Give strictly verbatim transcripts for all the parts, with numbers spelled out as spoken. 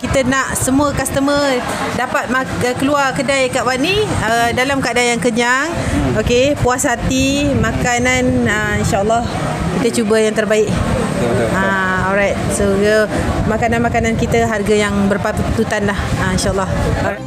Kita nak semua customer dapat keluar kedai Kak Wani uh, dalam keadaan yang kenyang, okey, puas hati, makanan uh, insya-Allah kita cuba yang terbaik. Ah, uh, alright. So uh, makanan-makanan kita harga yang berpatutan lah, uh, insya-Allah. Alright.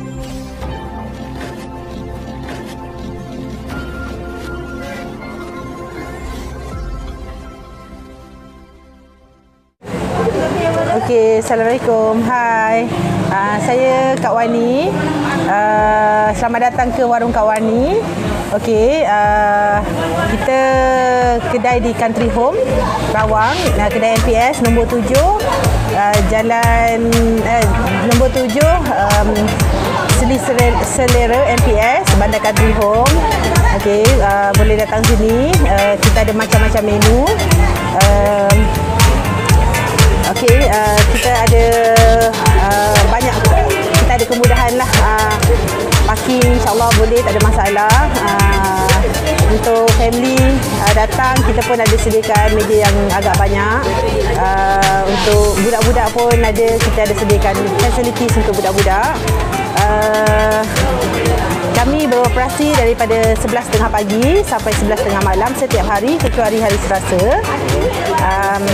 Okey, Assalamualaikum. Hai. Uh, saya Kak Wani. Uh, selamat datang ke warung Kak Wani. Okey, uh, kita kedai di Country Home, Rawang. Uh, kedai M P S nombor tujuh, uh, jalan uh, nombor tujuh, um, Seli Selera M P S, Bandar Country Home. Okey, uh, boleh datang sini. Uh, kita ada macam-macam menu. Uh, Okey, uh, kita ada uh, banyak, kita ada kemudahan lah. Uh, parking insyaAllah boleh, tak ada masalah. Uh, untuk family uh, datang, kita pun ada sediakan meja yang agak banyak. Uh, untuk budak-budak pun ada, kita ada sediakan facilities untuk budak-budak. Uh, kami beroperasi daripada sebelas tiga puluh pagi sampai sebelas tiga puluh malam setiap hari kecuali hari Selasa. Um,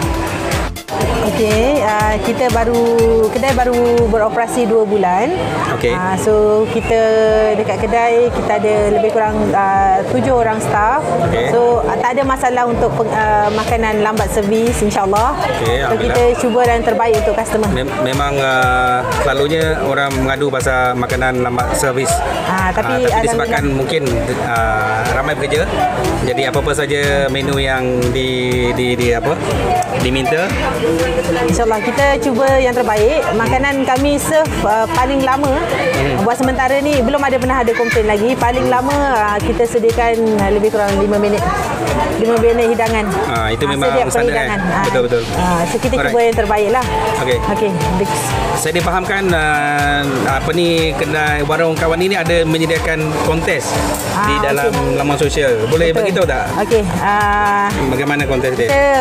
Okey, uh, kita baru kedai baru beroperasi dua bulan. Okey. Uh, so kita dekat kedai kita ada lebih kurang uh, tujuh orang staff. Okay. So uh, tak ada masalah untuk uh, makanan lambat servis, insya-Allah. Okay, so kita cuba yang terbaik untuk customer. Mem memang uh, selalunya orang mengadu pasal makanan lambat servis. Uh, tapi, uh, tapi disebabkan mungkin uh, ramai bekerja. Jadi apa-apa saja menu yang di di, di apa? diminta, InsyaAllah kita cuba yang terbaik. Makanan kami serve uh, paling lama. hmm. Buat sementara ni belum ada pernah ada komplain lagi. Paling lama uh, kita sediakan uh, lebih kurang lima minit lima minit hidangan. Ah, itu uh, memang standard kan? uh, Betul-betul. uh, So kita Alright. cuba yang terbaik lah. Okay. Okay. Saya difahamkan uh, apa ni, kedai warung Kak Wani ni ada menyediakan kontes ah, di dalam okay. laman sosial. Boleh Betul. beritahu tak? Okey. Uh, Bagaimana kontes dia? Kita,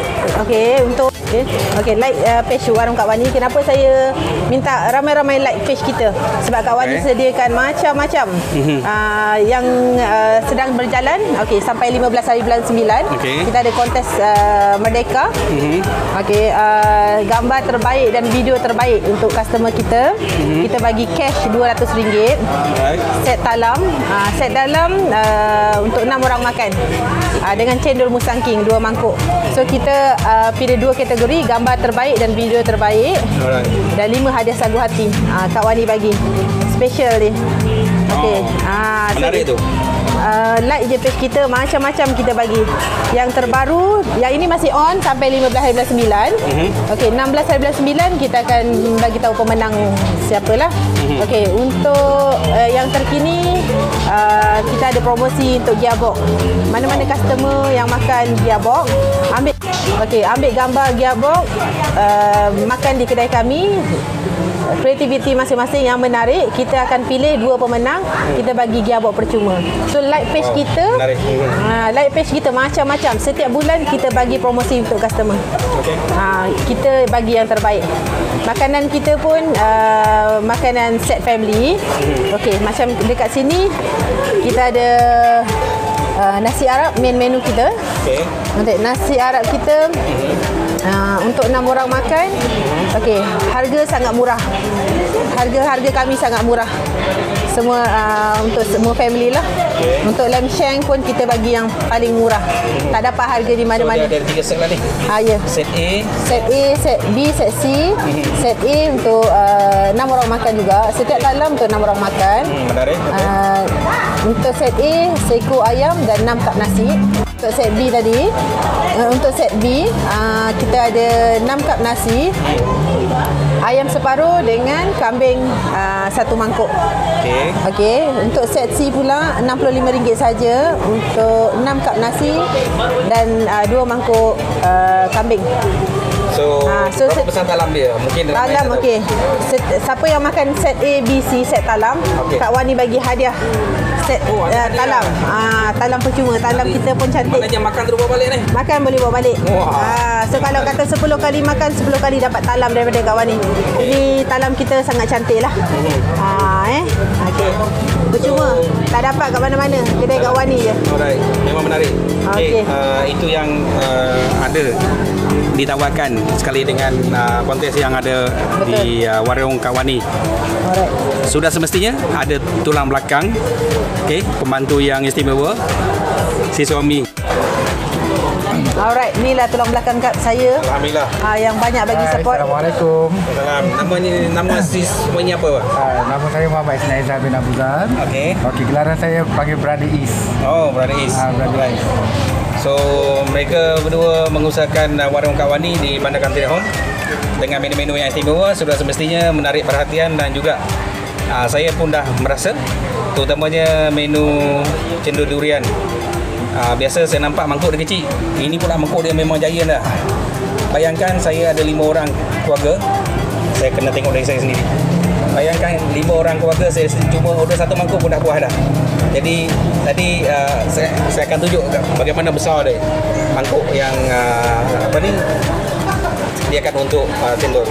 okay, untuk okay, okay, like uh, page warung Kak Wani. Kenapa saya minta ramai-ramai like page kita? Sebab Kak Wani okay. sediakan macam-macam mm-hmm. uh, yang uh, sedang berjalan. Okey, sampai lima belas hari bulan sembilan. Okay. Kita ada kontes uh, Merdeka. Mm-hmm. Okey, uh, gambar terbaik dan video terbaik untuk customer kita. Mm-hmm. Kita bagi cash dua ratus ringgit. Right. Set dalam, uh, set dalam uh, untuk enam orang makan. Uh, dengan cendol musangking dua mangkuk. So kita uh, pilih dua kategori, gambar terbaik dan video terbaik. Alright. Dan lima hadiah sagu hati. Uh, Kak Wani bagi. Special ni. Okey. Oh. Ah, menarik so, tu. Uh, like je page kita, macam-macam kita bagi. Yang terbaru, yang ini masih on sampai lima belas hari bulan sembilan. Mm-hmm. Okey, enam belas hari bulan sembilan kita akan bagi tahu pemenang siapalah. Mm-hmm. Okey, untuk uh, yang terkini uh, kita ada promosi untuk gearbox. Mana-mana customer yang makan gearbox, ambil okey, ambil gambar gearbox, uh, makan di kedai kami. Kreativiti masing-masing yang menarik, kita akan pilih dua pemenang, kita bagi gearbox percuma. So like page wow, kita, uh, like page kita macam-macam. Setiap bulan kita bagi promosi untuk customer. Okay. Uh, kita bagi yang terbaik. Makanan kita pun uh, makanan set family. Okey, macam dekat sini kita ada uh, nasi Arab, main menu kita. Okay. Untuk nasi Arab kita Uh, untuk enam orang makan. Okey, harga sangat murah. Harga-harga kami sangat murah. Semua uh, untuk semua family lah. Okay. Untuk lamb shank pun kita bagi yang paling murah. Tak dapat harga di mana-mana. So dia ada tiga set lah ni. Ha, ya. Set A, set A, set B, set C. Set A untuk uh, enam orang makan juga. Setiap dalam untuk enam orang makan. Hmm, menarik. Okay. Uh, untuk set A, seekor ayam dan enam kap nasi. Untuk set B tadi, uh, untuk set B, uh, kita ada enam kap nasi, ayam separuh dengan kambing uh, satu mangkuk. Okey. Okey, untuk set C pula enam puluh lima ringgit saja untuk enam kap nasi dan uh, dua mangkuk uh, kambing. So, Ah, so berapa set- besar talam dia? Mungkin Talam okey. Set- Siapa yang makan set A, B, C, set talam, Okey. Kak Wani bagi hadiah set Oh, ada uh, hadiah. talam. Ah, talam percuma. Talam kita pun cantik. Maknanya makan terus bawa balik ni. Makan boleh bawa balik. Wah. Ah, so kalau kata sepuluh kali makan, sepuluh kali dapat talam daripada Kak Wani. Ini talam kita sangat cantik lah. Ah, eh. Okey. Percuma. Tak dapat kat mana-mana. Kedai Kak Wani je. Alright, memang menarik. Okey. Okay, uh, itu yang uh, ada ditawarkan sekali dengan uh, kontes yang ada di uh, warung Kak Wani. Alright. Sudah semestinya ada tulang belakang, okey, pembantu yang istimewa, si suami. Alright, inilah tulang belakang kat saya. Alhamdulillah. Ah, yang banyak bagi Hai, support. Assalamualaikum. Salam. Namanya nama si semuanya apa? Pak? Uh, nama saya Muhammad Isnaizal bin Abuzan. Okey. Okey, gelaran saya panggil Brother East. Oh, Brother Is. Ah, Brother East. So, mereka berdua mengusahakan uh, warung Kak Wani di Bandar Country Home dengan menu-menu yang istimewa, sudah semestinya menarik perhatian dan juga uh, saya pun dah merasa, terutamanya menu cendol durian. Uh, biasa saya nampak mangkuk dia kecil. Ini pula mangkuk dia memang giant dah. Bayangkan saya ada lima orang keluarga. Saya kena tengok dari saya sendiri. Bayangkan lima orang keluarga, saya cuma order satu mangkuk pun dah puas dah. Jadi tadi uh, saya, saya akan tunjuk bagaimana besar dia mangkuk yang uh, apa ni disediakan untuk uh, cendol.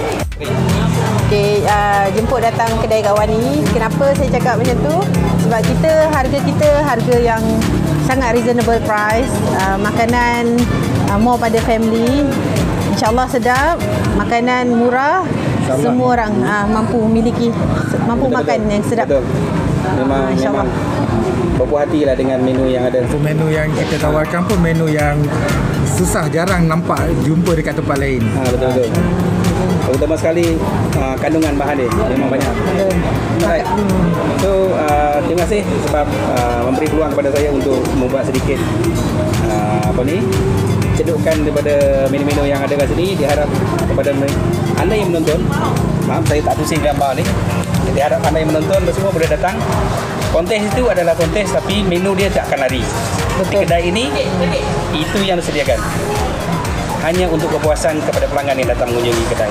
Okey, uh, jemput datang kedai Kak Wani. Kenapa saya cakap macam tu? Sebab kita, harga kita harga yang sangat reasonable price. Uh, makanan uh, more pada family. InsyaAllah sedap. Makanan murah. Semua orang uh, mampu memiliki, mampu Betul, makan betul. yang sedap. Betul. Memang, Ah, insyaAllah. memang berpuas hati lah dengan menu yang ada. So, menu yang kita tawarkan pun menu yang susah, jarang nampak jumpa dekat tempat lain. Ha, betul-betul. Terutama sekali uh, kandungan bahan dia memang banyak. Alright. So uh, terima kasih sebab uh, memberi peluang kepada saya untuk membuat sedikit uh, apa ni cedukan daripada menu-menu yang ada kat sini. Diharap kepada anda yang menonton, maaf saya tak pusing gambar ni. Diharap anda yang menonton semua boleh datang. Kontes itu adalah kontes tapi menu dia tak akan lari. Di kedai ini itu yang disediakan. Hanya untuk kepuasan kepada pelanggan yang datang mengunjungi kedai.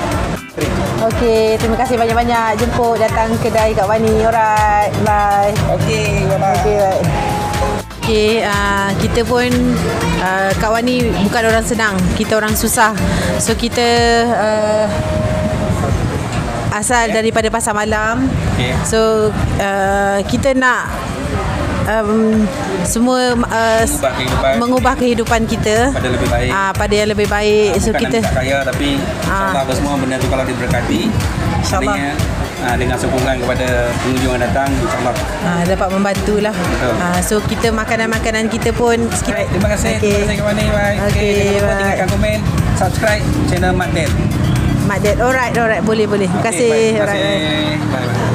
Okey, terima kasih banyak-banyak jemput datang kedai Kak Wani. Alright, bye. Okey, bye-bye. Okey, bye. Okey, uh, kita pun uh, Kak Wani bukan orang senang, kita orang susah. So kita uh, asal daripada pasar malam. Okay. So uh, kita nak um, semua uh, Mengubah kehidupan. mengubah kehidupan kita Pada lebih baik. uh, pada yang lebih baik. So Bukan kita nak kaya tapi insyaAllah apa semua benda tu kalau diberkati, InsyaAllah. artinya, uh, dengan sokongan kepada pengunjung yang datang, insyaAllah. uh, dapat membantulah. Betul. Uh, so kita makanan-makanan kita pun sikit. Baik, terima kasih. Okey. Terima kasih kepada ni. Bye. Okey, Okay, jangan lupa bye. tinggalkan komen, subscribe channel Mat Dad. Mak Dad. Alright, alright. Boleh, boleh. Terima kasih. Okay, baik. Terima Alright. kasih. Bye. Bye.